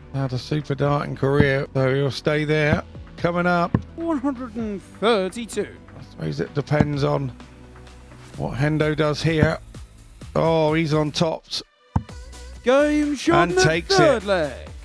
Had a super darting career, so he'll stay there. Coming up. 132. I suppose it depends on what Hendo does here. Oh, he's on tops. Game shot And in the takes third it. leg.